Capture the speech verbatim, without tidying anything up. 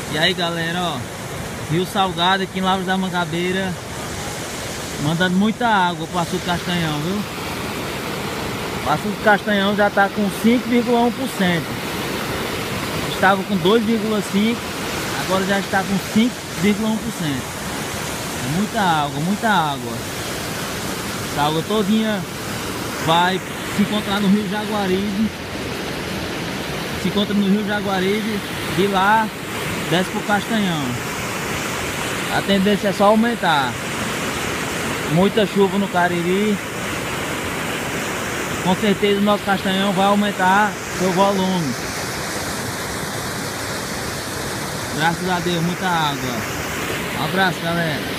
E aí galera, ó, Rio Salgado aqui em Lavras da Mangabeira, mandando muita água para o Açude Castanhão, viu? O Açude Castanhão já está com cinco vírgula um por cento. Estava com dois vírgula cinco por cento, agora já está com cinco vírgula um por cento. É muita água, muita água. Essa água todinha vai se encontrar no Rio Jaguaribe. Se encontra no Rio Jaguaribe, de lá desce pro Castanhão. A tendência é só aumentar. Muita chuva no Cariri. Com certeza o nosso Castanhão vai aumentar seu volume. Graças a Deus, muita água. Um abraço, galera.